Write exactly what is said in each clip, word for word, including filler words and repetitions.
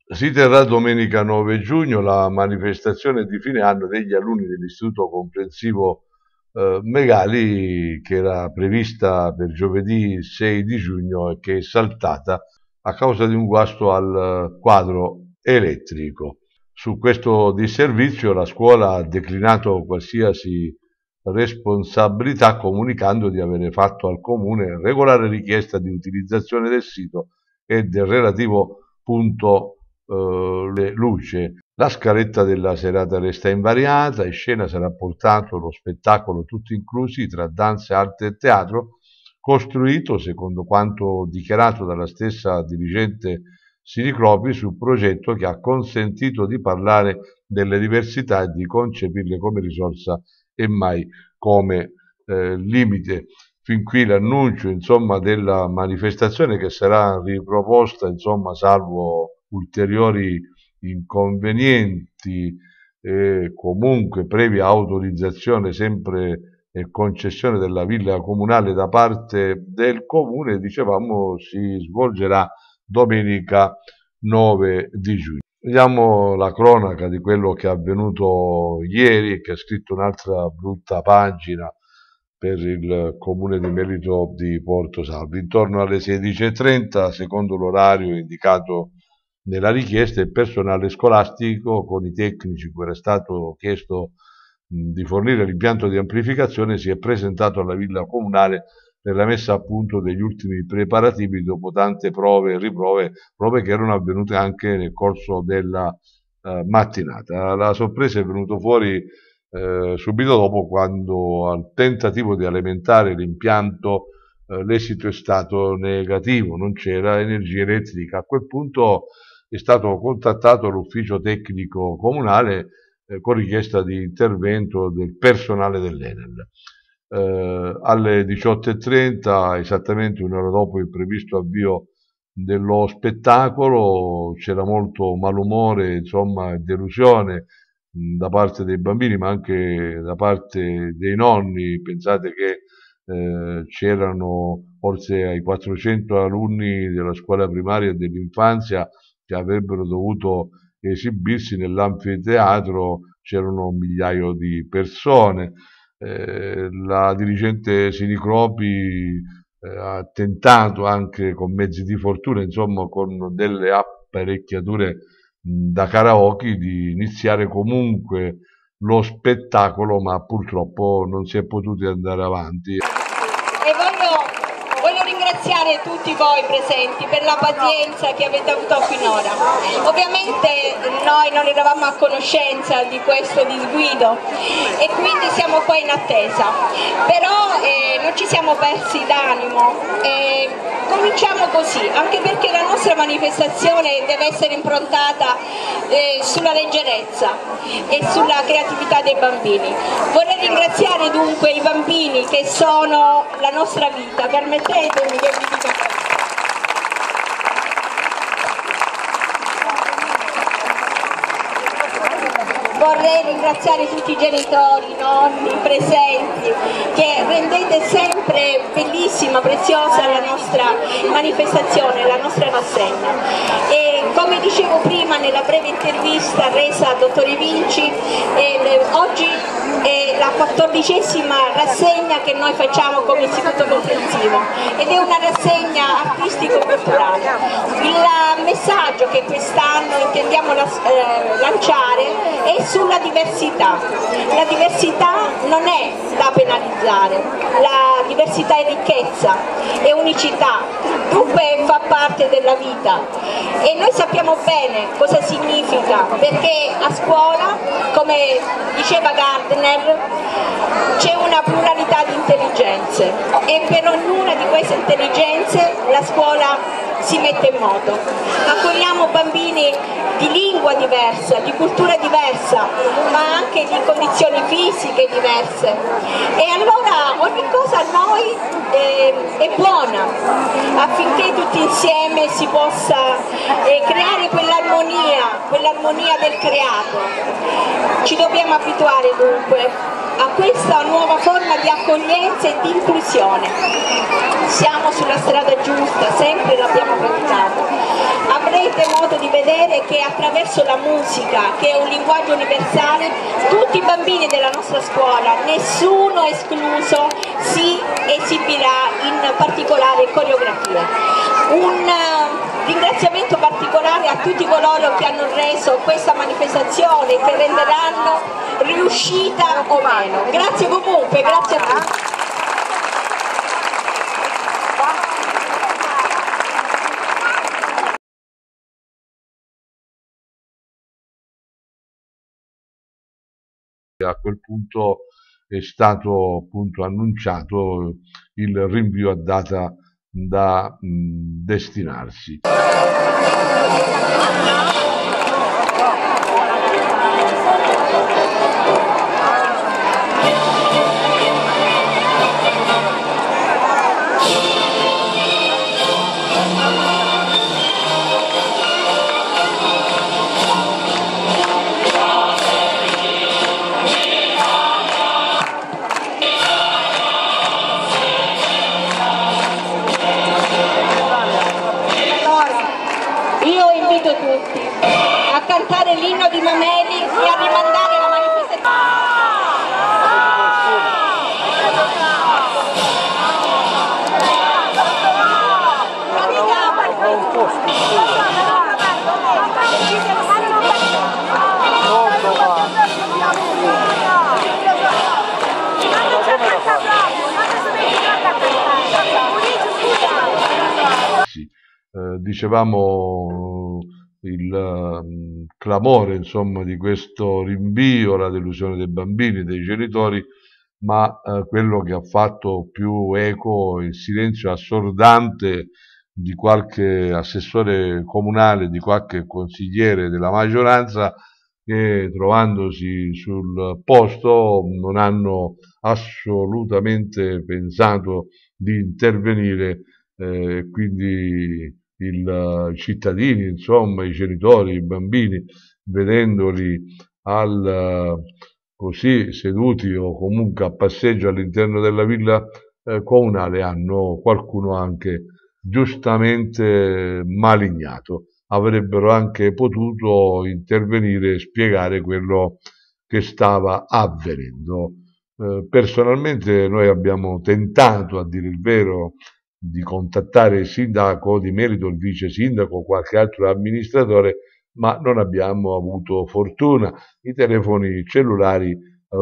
Si terrà domenica nove giugno la manifestazione di fine anno degli alunni dell'Istituto Comprensivo eh, Megali, che era prevista per giovedì sei di giugno e che è saltata a causa di un guasto al quadro elettrico. Su questo disservizio la scuola ha declinato qualsiasi responsabilità, comunicando di avere fatto al comune regolare richiesta di utilizzazione del sito e del relativo punto eh, luce. La scaletta della serata resta invariata, in scena sarà portato lo spettacolo tutti inclusi tra danza, arte e teatro, costruito, secondo quanto dichiarato dalla stessa dirigente Sinicropi, sul progetto che ha consentito di parlare delle diversità e di concepirle come risorsa e mai come eh, limite. Fin qui l'annuncio, insomma, della manifestazione, che sarà riproposta, insomma, salvo ulteriori inconvenienti e comunque previa autorizzazione sempre e concessione della villa comunale da parte del comune, dicevamo, si svolgerà domenica nove di giugno. Vediamo la cronaca di quello che è avvenuto ieri e che ha scritto un'altra brutta pagina per il comune di Melito di Porto Salvo. Intorno alle sedici e trenta, secondo l'orario indicato nella richiesta, il personale scolastico con i tecnici cui era stato chiesto mh, di fornire l'impianto di amplificazione si è presentato alla villa comunale per la messa a punto degli ultimi preparativi dopo tante prove e riprove, prove che erano avvenute anche nel corso della eh, mattinata. La sorpresa è venuta fuori Eh, subito dopo, quando al tentativo di alimentare l'impianto eh, l'esito è stato negativo, non c'era energia elettrica. A quel punto è stato contattato l'ufficio tecnico comunale eh, con richiesta di intervento del personale dell'Enel. Eh, alle diciotto e trenta, esattamente un'ora dopo il previsto avvio dello spettacolo, c'era molto malumore, insomma, delusione da parte dei bambini, ma anche da parte dei nonni. Pensate che eh, c'erano forse ai quattrocento alunni della scuola primaria e dell'infanzia che avrebbero dovuto esibirsi nell'anfiteatro, c'erano un migliaio di persone. Eh, la dirigente Sinicropi eh, ha tentato anche con mezzi di fortuna, insomma con delle apparecchiature da karaoke, di iniziare comunque lo spettacolo, ma purtroppo non si è potuti andare avanti. E voglio, voglio ringraziare tutti voi presenti per la pazienza che avete avuto finora. Ovviamente noi non eravamo a conoscenza di questo disguido e quindi siamo qua in attesa, però eh, non ci siamo persi d'animo. Eh, Cominciamo così, anche perché la nostra manifestazione deve essere improntata eh, sulla leggerezza e sulla creatività dei bambini. Vorrei ringraziare dunque i bambini che sono la nostra vita, permettetemi che vi dica questo. Vorrei ringraziare tutti i genitori, i nonni, i presenti, che rendete sempre bellissima, preziosa la nostra manifestazione, la nostra rassegna. E come dicevo prima nella breve intervista resa al dottore Vinci, eh, oggi è la quattordicesima rassegna che noi facciamo come Istituto Comprensivo ed è una rassegna artistico-culturale. Il messaggio che quest'anno intendiamo la, eh, lanciare è sulla diversità. La diversità non è da penalizzare, la diversità è ricchezza, è unicità, dunque fa parte della vita e noi sappiamo bene cosa significa, perché a scuola, come diceva Gardner, c'è una pluralità di intelligenze e per ognuna di queste intelligenze la scuola si mette in moto. Accogliamo bambini di lingua diversa, di cultura diversa, ma anche di condizioni fisiche diverse. E allora ogni cosa a noi eh, è buona, affinché tutti insieme si possa eh, creare quell'armonia, quell'armonia del creato. Ci dobbiamo abituare dunque a questa nuova forma di accoglienza e di inclusione. Siamo sulla strada giusta, sempre l'abbiamo capitato. avrete modo di vedere che attraverso la musica, che è un linguaggio universale, tutti i bambini della nostra scuola, nessuno escluso, si esibirà in particolare coreografia. Un uh, ringraziamento particolare a tutti coloro che hanno reso questa manifestazione, che renderanno riuscita o meno. Grazie comunque, grazie a tutti. A quel punto è stato appunto annunciato il rinvio a data da mh, destinarsi. Tutti a cantare l'inno di Mameli e a rimandare la manifestazione. Eh, dicevamo il um, clamore insomma di questo rinvio, la delusione dei bambini, dei genitori, ma eh, quello che ha fatto più eco, il silenzio assordante di qualche assessore comunale, di qualche consigliere della maggioranza che, trovandosi sul posto, non hanno assolutamente pensato di intervenire, eh, quindi i cittadini, insomma, i genitori, i bambini, vedendoli al, così seduti o comunque a passeggio all'interno della villa eh, comunale, hanno qualcuno anche giustamente malignato. Avrebbero anche potuto intervenire e spiegare quello che stava avvenendo. Eh, personalmente noi abbiamo tentato, a dire il vero, di contattare il sindaco di merito, il vice sindaco, qualche altro amministratore, ma non abbiamo avuto fortuna. I telefoni cellulari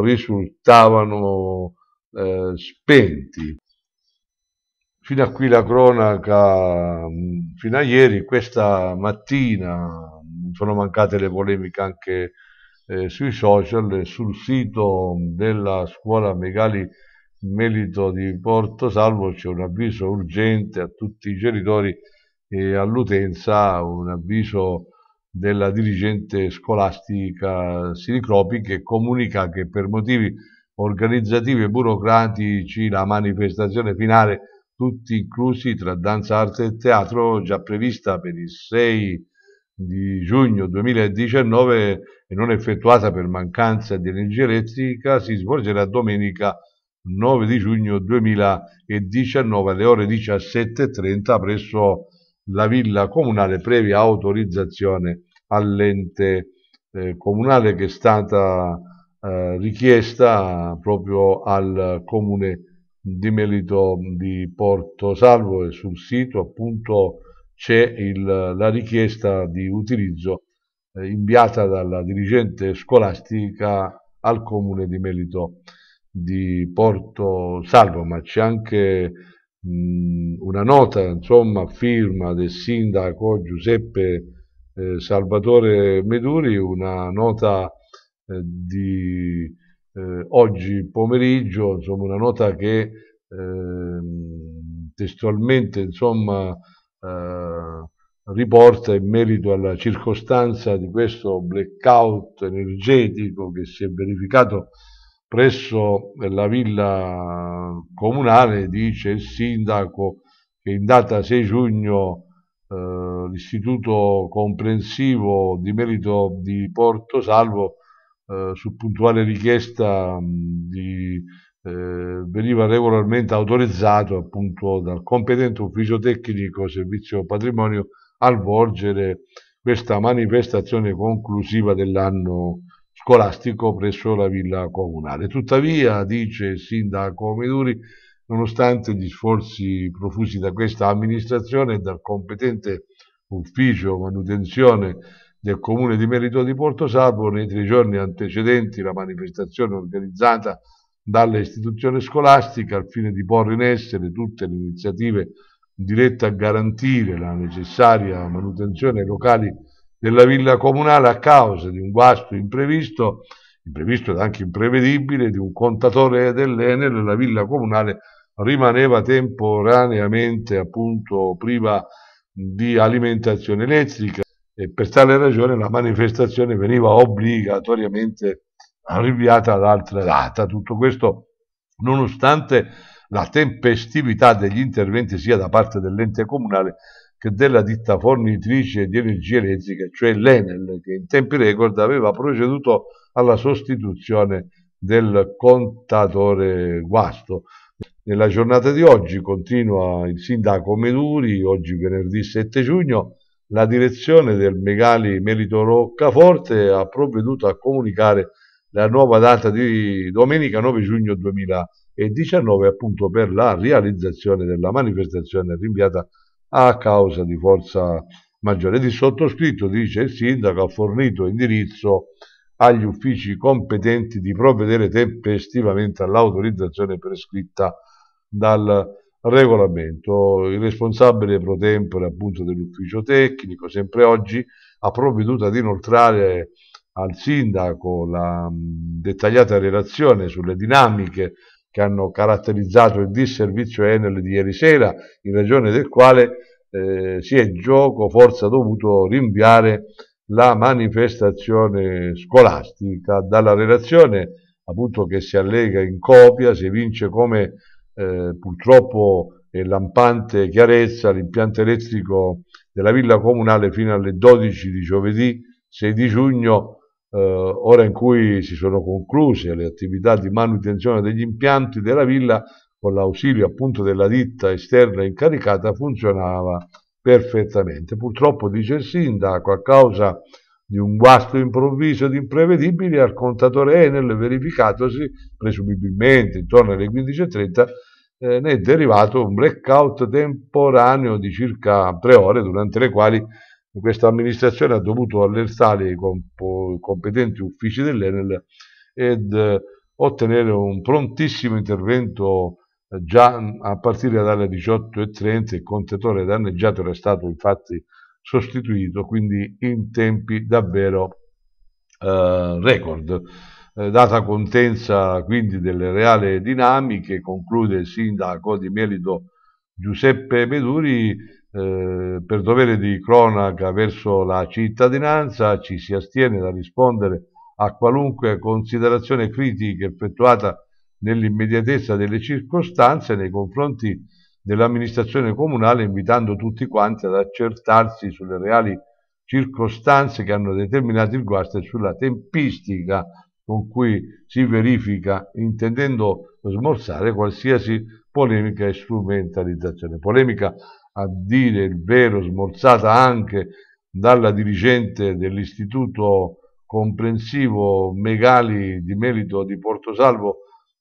risultavano eh, spenti. Fino a qui la cronaca, fino a ieri. Questa mattina sono mancate le polemiche anche eh, sui social. Sul sito della scuola Megali Melito di Porto Salvo c'è un avviso urgente a tutti i genitori e all'utenza, un avviso della dirigente scolastica Sinicropi, che comunica che per motivi organizzativi e burocratici la manifestazione finale, tutti inclusi, tra danza, arte e teatro, già prevista per il sei di giugno duemiladiciannove e non effettuata per mancanza di energia elettrica, si svolgerà domenica nove di giugno duemiladiciannove alle ore diciassette e trenta presso la villa comunale, previa autorizzazione all'ente eh, comunale, che è stata eh, richiesta proprio al comune di Melito di Porto Salvo, e sul sito appunto c'è il, la richiesta di utilizzo eh, inviata dalla dirigente scolastica al comune di Melito di Porto Salvo, ma c'è anche mh, una nota, insomma, a firma del sindaco Giuseppe eh, Salvatore Meduri, una nota eh, di eh, oggi pomeriggio, insomma, una nota che eh, testualmente, insomma, eh, riporta in merito alla circostanza di questo blackout energetico che si è verificato presso la villa comunale. Dice il sindaco che in data sei giugno eh, l'istituto comprensivo di Melito di Porto Salvo, eh, su puntuale richiesta mh, di, eh, veniva regolarmente autorizzato appunto dal competente ufficio tecnico servizio patrimonio al volgere questa manifestazione conclusiva dell'anno scolastico presso la Villa Comunale. Tuttavia, dice il sindaco Meduri, nonostante gli sforzi profusi da questa amministrazione e dal competente ufficio manutenzione del comune di Melito di Portosalvo, nei tre giorni antecedenti la manifestazione organizzata dalle istituzioni scolastiche al fine di porre in essere tutte le iniziative dirette a garantire la necessaria manutenzione ai locali della villa comunale, a causa di un guasto imprevisto, imprevisto ed anche imprevedibile, di un contatore dell'Enel, la villa comunale rimaneva temporaneamente appunto priva di alimentazione elettrica e per tale ragione la manifestazione veniva obbligatoriamente rinviata ad altra data. Tutto questo nonostante la tempestività degli interventi sia da parte dell'ente comunale che della ditta fornitrice di energia elettrica, cioè l'Enel, che in tempi record aveva proceduto alla sostituzione del contatore guasto. Nella giornata di oggi, continua il sindaco Meduri, oggi venerdì sette giugno, la direzione del Megali Melito Roccaforte ha provveduto a comunicare la nuova data di domenica nove giugno duemiladiciannove appunto per la realizzazione della manifestazione rinviata a causa di forza maggiore. Di sottoscritto, dice il sindaco, ha fornito indirizzo agli uffici competenti di provvedere tempestivamente all'autorizzazione prescritta dal regolamento. Il responsabile pro tempore appunto dell'ufficio tecnico, sempre oggi, ha provveduto ad inoltrare al sindaco la mh, dettagliata relazione sulle dinamiche che hanno caratterizzato il disservizio Enel di ieri sera, in ragione del quale eh, si è gioco forza dovuto rinviare la manifestazione scolastica. Dalla relazione appunto che si allega in copia si evince come eh, purtroppo è lampante chiarezza l'impianto elettrico della villa comunale fino alle dodici di giovedì sei di giugno, eh, ora in cui si sono concluse le attività di manutenzione degli impianti della villa, con l'ausilio appunto della ditta esterna incaricata, funzionava perfettamente. Purtroppo, dice il sindaco, a causa di un guasto improvviso ed imprevedibile al contatore Enel verificatosi presumibilmente intorno alle quindici e trenta, eh, ne è derivato un blackout temporaneo di circa tre ore, durante le quali questa amministrazione ha dovuto allertare i comp- competenti uffici dell'Enel ed eh, ottenere un prontissimo intervento eh, già a partire dalle diciotto e trenta. Il contatore danneggiato era stato infatti sostituito, quindi in tempi davvero eh, record. Eh, data contenza quindi delle reali dinamiche, conclude il sindaco di Melito Giuseppe Meduri, eh, per dovere di cronaca verso la cittadinanza ci si astiene da rispondere a qualunque considerazione critica effettuata nell'immediatezza delle circostanze nei confronti dell'amministrazione comunale, invitando tutti quanti ad accertarsi sulle reali circostanze che hanno determinato il guasto e sulla tempistica con cui si verifica, intendendo smorzare qualsiasi polemica e strumentalizzazione. Polemica, a dire il vero, smorzata anche dalla dirigente dell'istituto comprensivo Megali di Melito di Portosalvo,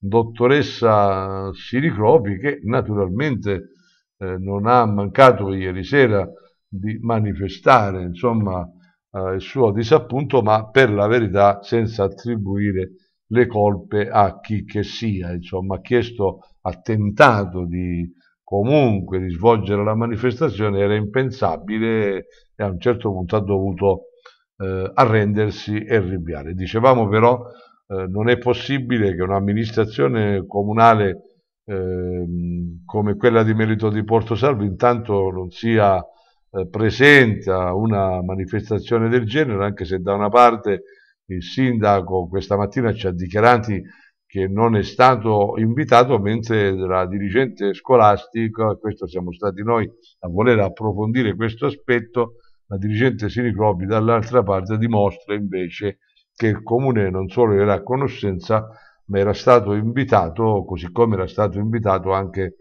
dottoressa Siricropi, che naturalmente eh, non ha mancato ieri sera di manifestare insomma eh, il suo disappunto, ma per la verità senza attribuire le colpe a chi che sia. Insomma, ha chiesto, ha tentato di comunque di svolgere la manifestazione, era impensabile e a un certo punto ha dovuto eh, arrendersi e rinviare. Dicevamo però eh, non è possibile che un'amministrazione comunale eh, come quella di Melito di Portosalvo intanto non sia eh, presente a una manifestazione del genere, anche se da una parte il sindaco questa mattina ci ha dichiarati che non è stato invitato, mentre la dirigente scolastica, e questo siamo stati noi a voler approfondire questo aspetto, la dirigente Siricropi dall'altra parte dimostra invece che il comune non solo era a conoscenza, ma era stato invitato, così come era stato invitato anche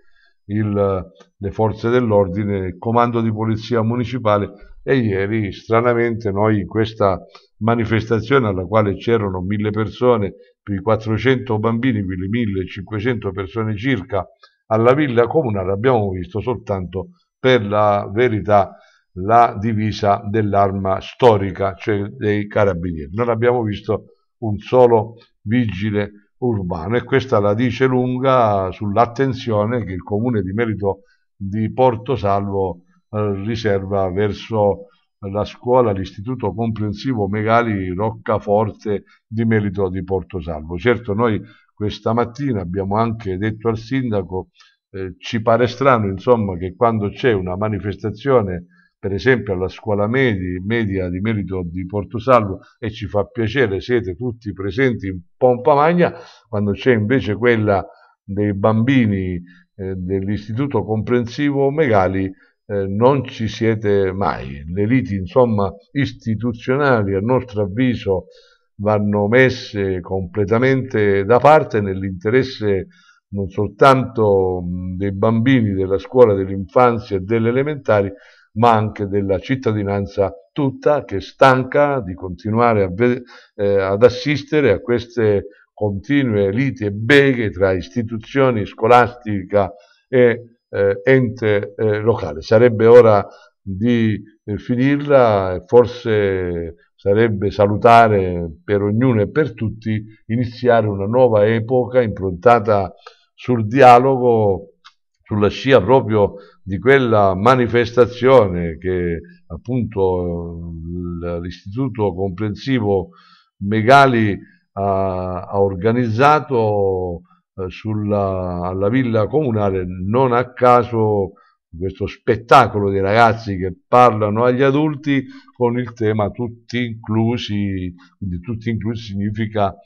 il, le forze dell'ordine, il comando di polizia municipale. E ieri, stranamente, noi in questa manifestazione alla quale c'erano mille persone, più i quattrocento bambini, quindi millecinquecento persone circa, alla Villa Comunale, abbiamo visto soltanto, per la verità, la divisa dell'arma storica, cioè dei carabinieri. Non abbiamo visto un solo vigile urbano, e questa la dice lunga sull'attenzione che il comune di Merito di Portosalvo eh, riserva verso la scuola, l'istituto comprensivo Megali Roccaforte di Merito di Portosalvo. Certo, noi questa mattina abbiamo anche detto al sindaco, eh, ci pare strano, insomma, che quando c'è una manifestazione, per esempio alla scuola media, media di Merito di Portosalvo, e ci fa piacere, siete tutti presenti in pompa magna, quando c'è invece quella dei bambini eh, dell'istituto comprensivo Megali, eh, non ci siete mai. Le liti, insomma, istituzionali, a nostro avviso, vanno messe completamente da parte nell'interesse non soltanto dei bambini della scuola dell'infanzia e delle elementari, ma anche della cittadinanza tutta, che è stanca di continuare a eh, ad assistere a queste continue liti e beghe tra istituzioni scolastica e eh, ente eh, locale. Sarebbe ora di eh, finirla, e forse sarebbe salutare per ognuno e per tutti iniziare una nuova epoca improntata sul dialogo, sulla scia proprio di quella manifestazione che appunto l'istituto comprensivo Megali ha, ha organizzato eh, sulla, alla Villa Comunale, non a caso questo spettacolo di ragazzi che parlano agli adulti con il tema tutti inclusi, quindi tutti inclusi significa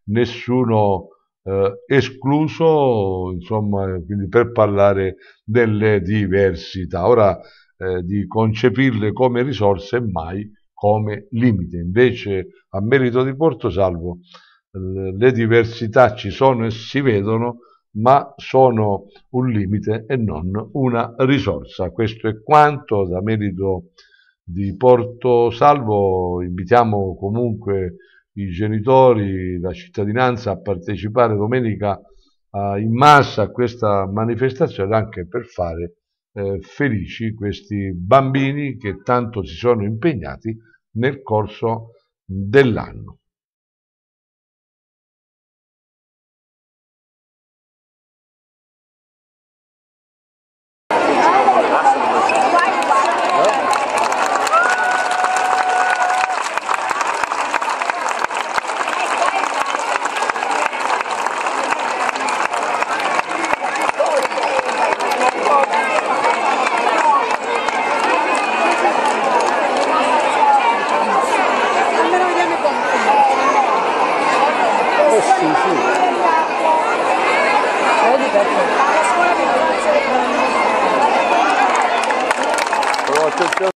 nessuno eh, escluso, insomma, quindi per parlare delle diversità. Ora eh, di concepirle come risorse e mai come limite. Invece a Merito di Portosalvo eh, le diversità ci sono e si vedono, ma sono un limite e non una risorsa. Questo è quanto da Merito di Portosalvo. Invitiamo comunque i genitori, la cittadinanza a partecipare domenica uh, in massa a questa manifestazione, anche per fare eh, felici questi bambini che tanto si sono impegnati nel corso dell'anno. Sì, sì.